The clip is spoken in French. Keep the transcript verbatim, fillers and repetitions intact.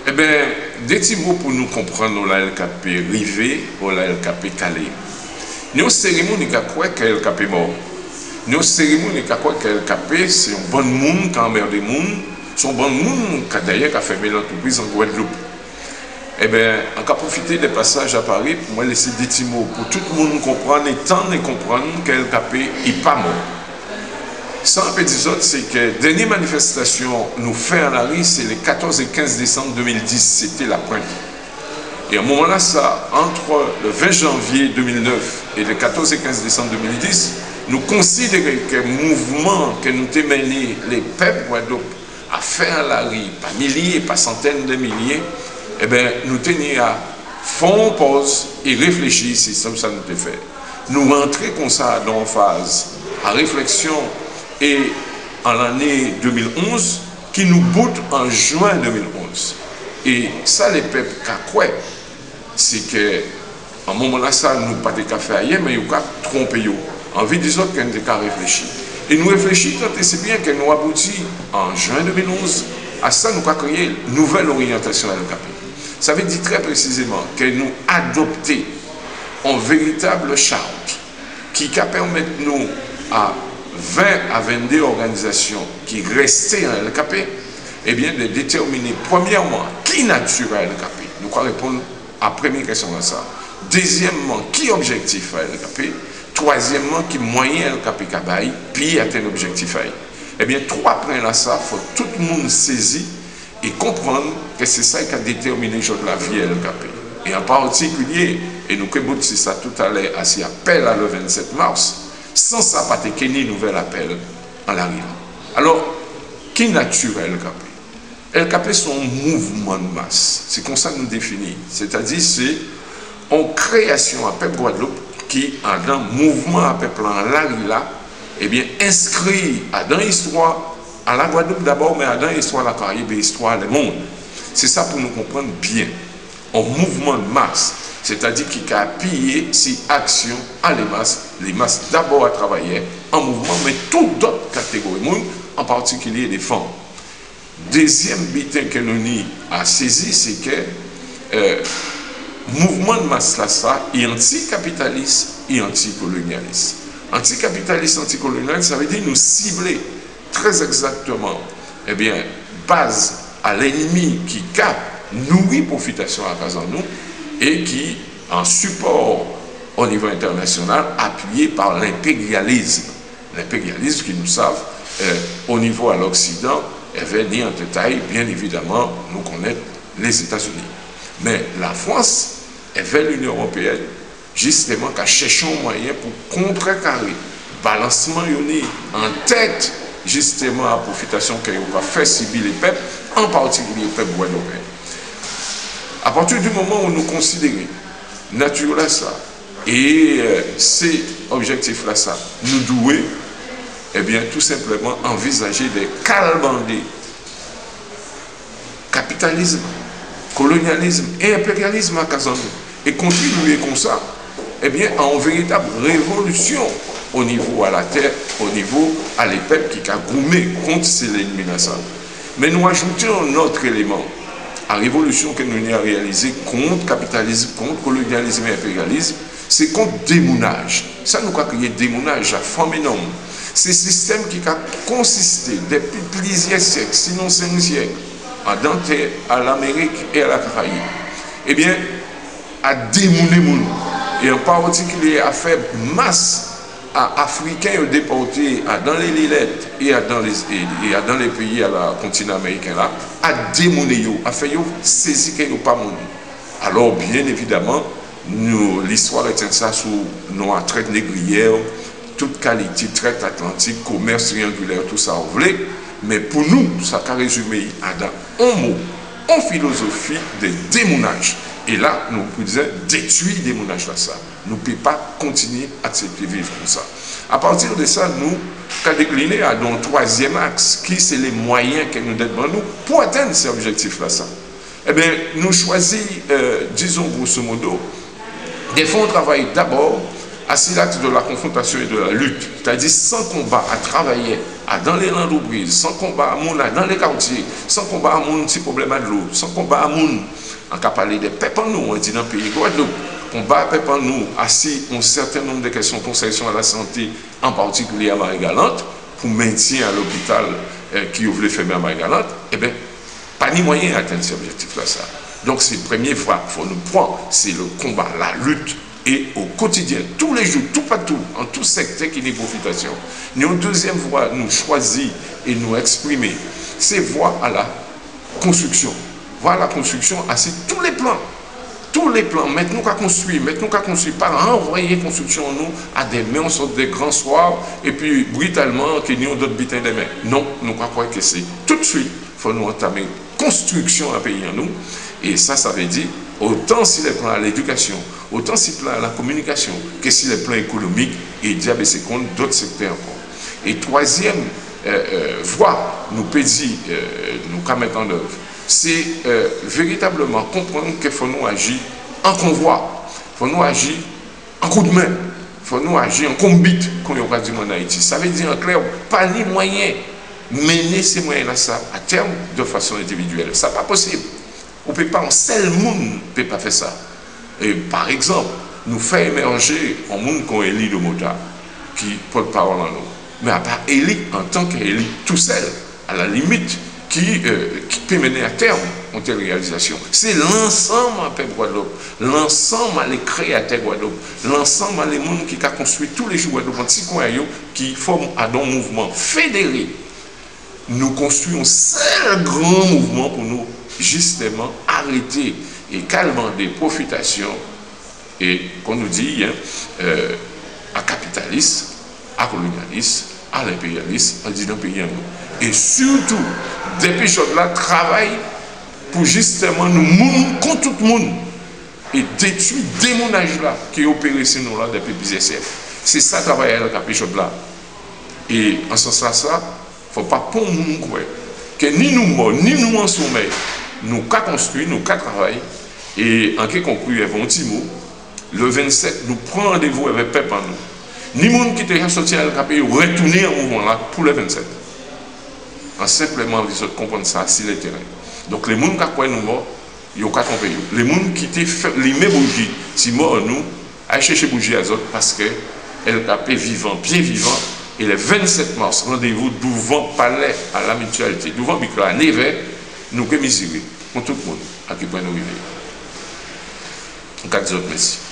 Eh bien, des petits mots pour nous comprendre la L K P rivé ou la L K P calé. Nous, cérémonie qui a quoi que L K P mort. Nous, cérémonie qui a quoi que L K P, c'est un bon monde qui a emmerdé le monde. C'est un bon monde qui a d'ailleurs fermé l'entreprise en Guadeloupe. Eh bien, on a profité des passages à Paris pour moi laisser des petits mots pour tout le monde comprendre et tant de comprendre que L K P n'est pas mort. Sans épisode, c'est que la dernière manifestation nous fait en Larry, c'est le quatorze et quinze décembre deux mille dix, c'était la pointe. Et à un moment-là, ça, entre le vingt janvier deux mille neuf et le quatorze et quinze décembre deux mille dix, nous considérons que le mouvement que nous avons mené, les peuples Guadeloupe, à faire en Larry, pas milliers, pas centaines de milliers, eh bien, nous tenions à fond pause et réfléchir, c'est ça que ça nous a fait. Nous rentrer comme ça dans une phase à réflexion. Et en l'année deux mille onze, qui nous boute en juin deux mille onze. Et ça, les peuples, quoi, c'est que, à un moment-là, ça, nous pas de café ailleurs, mais nous avons trompé. Envie des autres, qu'on a réfléchi. Et nous réfléchissons, et c'est bien que nous aboutit en juin deux mille onze, à ça, nous avons créé une nouvelle orientation à L K P. Ça veut dire très précisément que nous adoptons une véritable charte qui permet nous à vingt à vingt-deux organisations qui restaient en L K P, eh bien, de déterminer, premièrement, qui nature à L K P. Nous allons répondre à la première question à ça. Deuxièmement, qui objectif à L K P. Troisièmement, qui moyen L K P Kabaï, puis atteindre l'objectif à L K P. Eh bien, trois points là, ça, il faut que tout le monde saisisse et comprendre que c'est ça qui a déterminé la vie à L K P. Et en particulier, et nous avons dit ça tout à l'heure, à cet appel à le vingt-sept mars, sans ça, pas de quel nouvel appel en l'arrivée. Alors, qui nature L K P? L K P, c'est un mouvement de masse. C'est comme ça que nous définissons. C'est-à-dire, c'est une création à peuple Guadeloupe qui, dans un mouvement à peuple en l'arrivée, eh bien, inscrit dans l'histoire, à la Guadeloupe d'abord, mais dans l'histoire de la Caraïbe et l'histoire du monde. C'est ça pour nous comprendre bien. Un mouvement de masse. C'est-à-dire qu'il a appuyé ces actions à les masses, les masses d'abord à travailler en mouvement, mais toutes d'autres catégories, en particulier les femmes. Deuxième bitin que nous avons saisi, c'est que le euh, mouvement de masse là, ça est anticapitaliste et anticolonialiste. Anticapitaliste, anticolonialiste, ça veut dire nous cibler très exactement, eh bien, base à l'ennemi qui a nourri profitation à cause de nous, et qui, en support au niveau international, appuyé par l'impérialisme. L'impérialisme qui nous savent, euh, au niveau à l'Occident, est venu en détail, bien évidemment, nous connaître les États-Unis. Mais la France est vers l'Union européenne, justement, qui a cherché un moyen pour contrecarrer le balancement en tête, justement, à profitation qu'il va faire subir les peuples, en particulier les peuples guadeloupéens. À partir du moment où nous considérons nature là ça et euh, ces objectifs là ça, nous devons eh bien tout simplement envisager des calbander capitalisme, colonialisme et impérialisme à Kazan et continuer comme ça, eh bien en véritable révolution au niveau à la terre, au niveau à l'épée qui a goumé contre ces éliminations. Mais nous ajoutons un autre élément. La révolution que nous avons réalisée contre le capitalisme, contre le colonialisme et l'impérialisme, c'est contre le démounage. Ça nous a créé le démounage à forme énorme. C'est un système qui a consisté depuis plusieurs siècles, sinon cinq siècles, à Dante, à l'Amérique et à la Caraïbe. Eh bien, à démouner les gens. Et en particulier à faire masse à Africains déportés dans les Lilettes et dans les, et, et dans les pays à la continent américain là, à démoner, à faire saisir qu'ils n'ont pas mon. Alors bien évidemment, l'histoire est ça sous nos traite négrière, toute qualité, traite atlantique, commerce triangulaire, tout ça on voulait. Mais pour nous, ça a résumé dans un mot, en philosophie de démounage. Et là, nous pouvons détruire des démounage là ça. Nous ne pouvons pas continuer à accepter vivre comme ça. À partir de ça, nous avons décliné à un troisième axe, qui c'est les moyens que nous donnons nous pour atteindre ces objectifs-là. Eh bien, nous choisissons, euh, disons grosso modo, de faire un travail d'abord à l'axe de la confrontation et de la lutte, c'est-à-dire sans combat, à travailler dans les entreprises, sans combat à moun dans les quartiers, sans combat à moun si problème de l'eau, sans combat à moun, on peut parler des peuples en nous, on dit dans le pays Guadeloupe, on bat peuple en nous, assis un certain nombre de questions concernant la santé, en particulier à Marie-Galante, pour maintenir à l'hôpital euh, qui voulait fermer à Marie-Galante, eh bien, pas ni moyen d'atteindre cet objectif-là. Ça. Donc, c'est la première fois qu'il faut nous prendre, c'est le combat, la lutte, et au quotidien, tous les jours, tout partout, en tout secteur qui est profitation. Nous, deuxième voie, nous choisir et nous exprimer, c'est voie à la construction. Voie à la construction, à tous les plans. Tous les plans, mettons qu'à construire, mettons qu'à construire, pas envoyer construction nous à des mains, on sort des grands soirs, et puis brutalement, que nous d'autres bitins des mains. Non, nous croyons que c'est tout de suite, il faut nous entamer construction à pays en nous, et ça, ça veut dire, autant si les plans à l'éducation, autant si les plans à la communication, que si les plans économiques, et diable c'est contre d'autres secteurs encore. Et troisième euh, euh, voie, nous peut dire, euh, nous qu'à mettre en œuvre, c'est euh, véritablement comprendre qu'il faut nous agir en convoi, il faut nous agir en coup de main, il faut nous agir en combat, comme on a dit en Haïti. Ça veut dire en clair, pas les moyens, mener ces moyens-là ça, à terme de façon individuelle. Ça n'est pas possible. On ne peut pas, en seul monde ne peut pas faire ça. Et par exemple, nous faire émerger un monde qu'on élit de Mota, qui porte-parole en nous. Mais à part élit en tant qu'élit tout seul, à la limite, Qui, euh, qui peut mener à terme une telle réalisation. C'est l'ensemble à peuple Guadeloupe, l'ensemble à les créateurs Guadeloupe, l'ensemble à les gens qui ont construit tous les jours Guadeloupe, qui forment un mouvement fédéré. Nous construisons un seul grand mouvement pour nous justement arrêter et calmer des profitations et qu'on nous dit hein, euh, à capitalisme, à colonialisme, à l'impérialisme, à dit dans le pays en nous. Et surtout, depuis que là travaille pour justement nous moun contre tout le monde et détruire des démonage là qui est opéré chez nous là depuis plusieurs siècles. C'est ça le travail à la Capichotte là. Et en ce sens là, il ne faut pas pour nous croire que ni nous morts, ni nous en sommeil, nous qu'à construire, nous qu'à travailler. Et en qui conclut avec un petit mot, le vingt-sept, nous prenons rendez-vous avec le peuple en nous. Ni monde qui était sorti à l'E ou retourner en mouvement là pour le vingt-sept. En simplement envie de comprendre ça sur le terrain. Donc les gens qui croient nous morts, ils ont qu'à tromper. Les gens qui étaient les mêmes bougies, si morts nous, à chercher bougies à eux parce que elle capait vivant, bien vivant. Et le vingt-sept mars, rendez-vous devant Palais à la Mutualité, devant Bicla, à Neve, nous que misérer pour tout le monde à qui peut nous arriver. En cas de merci.